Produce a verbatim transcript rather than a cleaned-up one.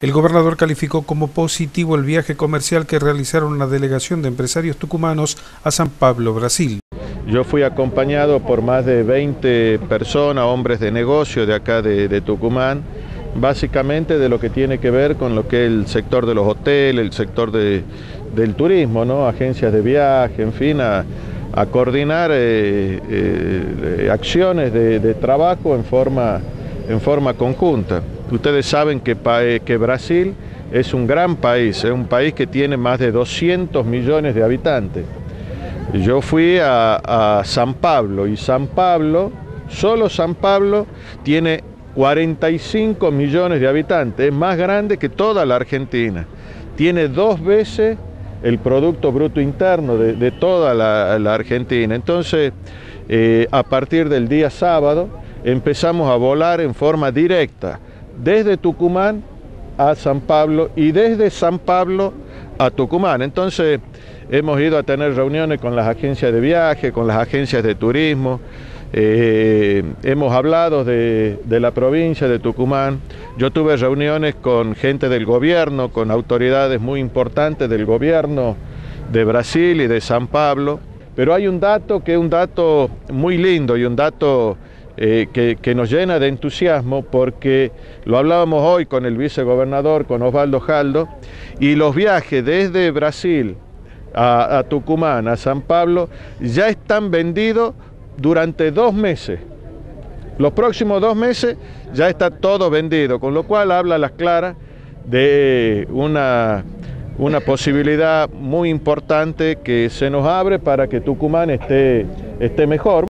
El gobernador calificó como positivo el viaje comercial que realizaron una delegación de empresarios tucumanos a San Pablo, Brasil. Yo fui acompañado por más de veinte personas, hombres de negocio de acá de, de Tucumán, básicamente de lo que tiene que ver con lo que es el sector de los hoteles, el sector de, del turismo, ¿no? Agencias de viaje, en fin, a, a coordinar eh, eh, acciones de, de trabajo en forma, en forma conjunta. Ustedes saben que, que Brasil es un gran país, es un país que tiene más de doscientos millones de habitantes. Yo fui a, a San Pablo y San Pablo, solo San Pablo, tiene cuarenta y cinco millones de habitantes, es más grande que toda la Argentina. Tiene dos veces el Producto Bruto Interno de, de toda la, la Argentina. Entonces, eh, a partir del día sábado, empezamos a volar en forma directa desde Tucumán a San Pablo y desde San Pablo a Tucumán. Entonces, hemos ido a tener reuniones con las agencias de viaje, con las agencias de turismo, eh, hemos hablado de, de la provincia de Tucumán. Yo tuve reuniones con gente del gobierno, con autoridades muy importantes del gobierno de Brasil y de San Pablo, pero hay un dato que es un dato muy lindo y un dato eh, que, que nos llena de entusiasmo, porque lo hablábamos hoy con el vicegobernador, con Osvaldo Jaldo, y los viajes desde Brasil A, a Tucumán, a San Pablo, ya están vendidos durante dos meses. Los próximos dos meses ya está todo vendido, con lo cual habla a las claras de una, una posibilidad muy importante que se nos abre para que Tucumán esté, esté mejor.